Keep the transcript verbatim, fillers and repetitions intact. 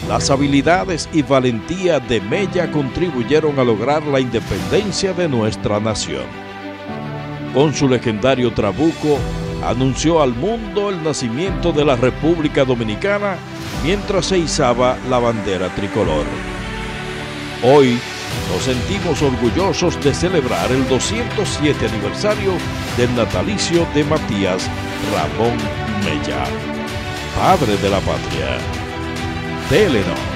Las habilidades y valentía de Mella contribuyeron a lograr la independencia de nuestra nación. Con su legendario trabuco, anunció al mundo el nacimiento de la República Dominicana mientras se izaba la bandera tricolor. Hoy nos sentimos orgullosos de celebrar el doscientos siete aniversario del natalicio de Matías Ramón Mella, padre de la patria. Telenor.